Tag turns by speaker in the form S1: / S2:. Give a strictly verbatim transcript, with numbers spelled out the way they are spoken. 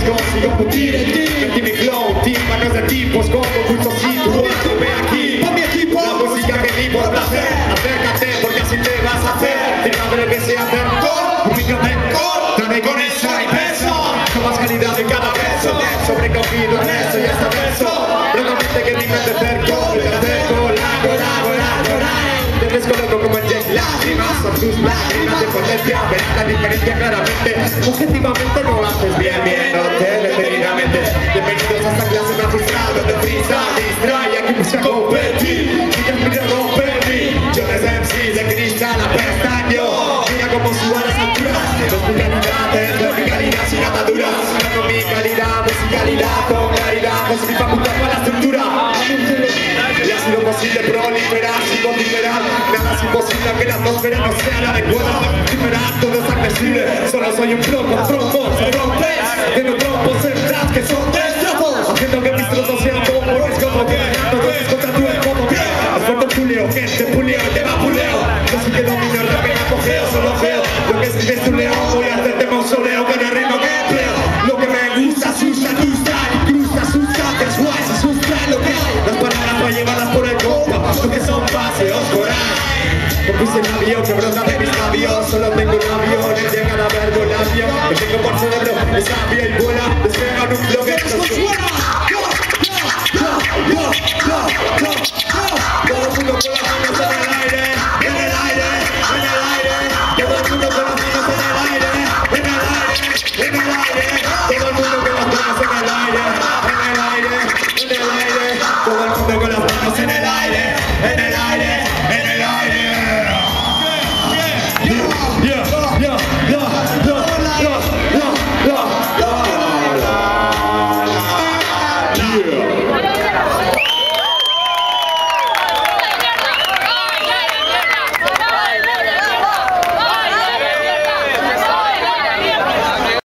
S1: arriesgo, sigo putir. Metí mi flow, team, manos de tipos, con concursos y tú ve aquí.
S2: Con mi equipo,
S1: la música que di por placer. Acércate, porque así te vas a hacer. Tirando que sea hacer con, ubícate con, dame con eso y peso. Con más calidad en cada verso, sobreconfido en eso y hasta verso. Realmente que mi mente cerco, te acerco, la gora, gora, gora. Te descoloco como el jet, lágrimas son tus lágrimas de potencia. Verás la diferencia claramente, objetivamente no lo haces bien, bien, no te detenidamente. Bienvenidos a esta clase magistrada de prisa, distrae, aquí busca competir. Y te mira romper, yo desde M C de cristal a pestaño. Mira cómo suban las alturas, dos vulgaridades, verticalidad sin ataduras. Con mi calidad, musicalidad, con claridad, con mi facultad para la estructura. Y ha sido posible proliferar sin vociferar. Nada es imposible aunque la atmósfera no sea la adecuada. Vociferar, todo es accesible. Solo soy un flow con trompos, se rompe. Haciendo trompos en trap que son destrozos. Haciendo que mis trozos sean bombos. Es como que ganando todos contra tu escopo. Esfuerzo puleo, que te puleo, te va puleo. Yo sí que domino el rap en apogeo, solo veo lo que escribes tu león. Voy a hacerte mausoleo con el ritmo que empleo. Lo que me gusta, asusta, gusta, incrusta, asusta, casual, se asusta lo que hay. Las palabras para llevarlas por el compa, lo que son paseos por ahí. Compuse un avión que brota de mis labios. Solo tengo un avión, el llegan a ver con avión. Que tengo por cerebro, es sabia y vuela. Despega en un blog que esto suena. Todo el mundo con las manos en el aire, en el aire, en el aire. Todo el mundo con las manos en el aire, en el aire, en el aire. Todo el mundo con las manos en el aire, en el aire, en el aire. Todo el mundo con las manos en el aire, en el aire.